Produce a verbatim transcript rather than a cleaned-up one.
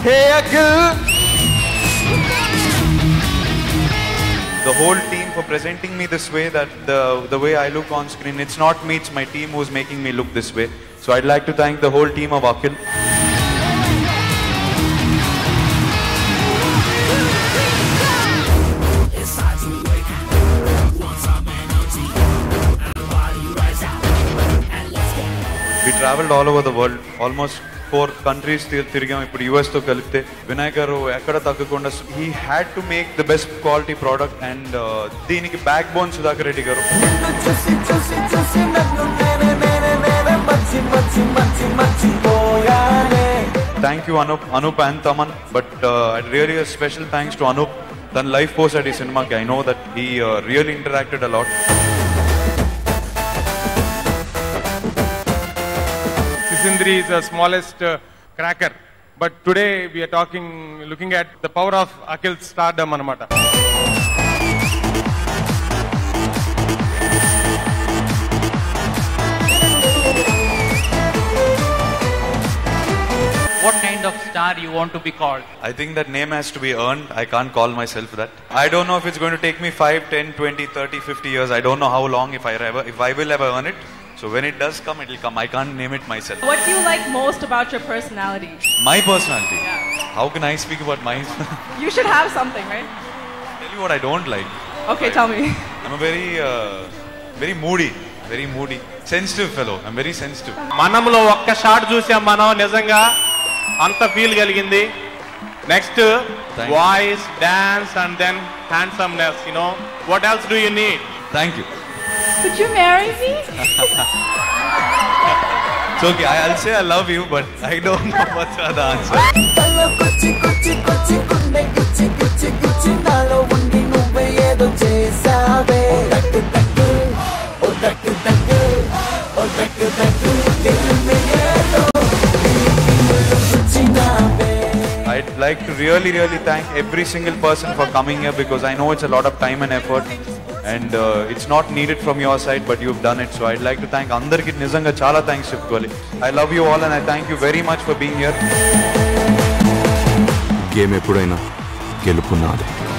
Hey Akhil! The whole team for presenting me this way, that the, the way I look on screen, it's not me, it's my team who's making me look this way. So I'd like to thank the whole team of Akhil. We traveled all over the world, almost four countries tirigam ippudu U S tho kalipte. Vinay garu ekkada taggakunda, he had to make the best quality product, and deeniki backbone Sudhakar Reddy garu. Thank you Anup, Anup and Taman, but uh, I'd really a special thanks to Anup. Then life post at his cinema, I know that he uh, really interacted a lot. Sindri is the smallest uh, cracker, but today we are talking, looking at the power of Akhil's stardom anamata. What kind of star you want to be called? I think that name has to be earned. I can't call myself that. I don't know if it's going to take me five, ten, twenty, thirty, fifty years. I don't know how long, if I ever, if I will ever earn it. So when it does come, it will come. I can't name it myself. What do you like most about your personality? My personality? Yeah. How can I speak about mine? You should have something, right? Tell you what I don't like. Okay, tell me. I'm a very, uh, very moody, very moody, sensitive fellow. I'm very sensitive. Manamlo okka shot chusam manam nijanga anta feel kaligindi. Next, voice, dance, and then handsomeness. You know, what else do you need? Thank you. Could you marry me? It's okay, I'll say I love you, but I don't know what's the answer. I'd like to really, really thank every single person for coming here, because I know it's a lot of time and effort. And uh, it's not needed from your side, but you've done it. So I'd like to thank Andarki Nizanga Chala thanks Chipkoli. I love you all and I thank you very much for being here. Game eppudaina gelupu naade.